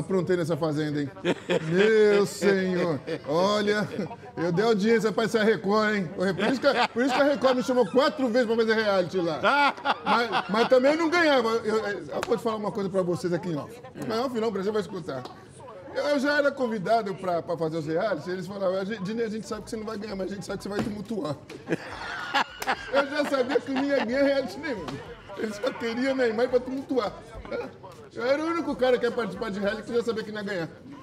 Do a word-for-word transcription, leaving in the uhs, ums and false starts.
aprontei nessa fazenda, hein? Meu senhor. Olha, eu dei audiência pra essa Record, hein? Por isso, que, por isso que a Record me chamou quatro vezes pra fazer reality lá. Mas, mas também não ganhava. Eu, eu, eu vou te falar uma coisa pra vocês aqui em off. Mas off não, o Brasil vai escutar. Eu já era convidado pra, pra fazer os realities, eles falavam, Dinei, a gente sabe que você não vai ganhar, mas a gente sabe que você vai tumultuar. Eu já sabia que não ia ganhar reality nenhum. Eles só queriam Neymar pra tumultuar. Eu era o único cara que ia participar de reality que já sabia que não ia ganhar.